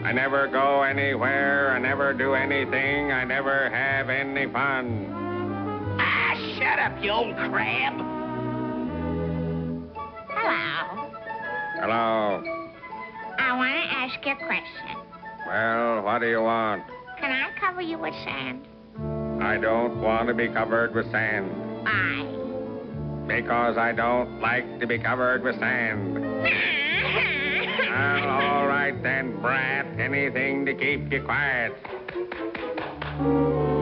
I never go anywhere. I never do anything. I never have any fun. Ah, shut up, you old crab. Hello. Hello. I want to ask you a question. Well, what do you want? Can I cover you with sand? I don't want to be covered with sand. Why? Because I don't like to be covered with sand. Well, all right then, brat. Anything to keep you quiet.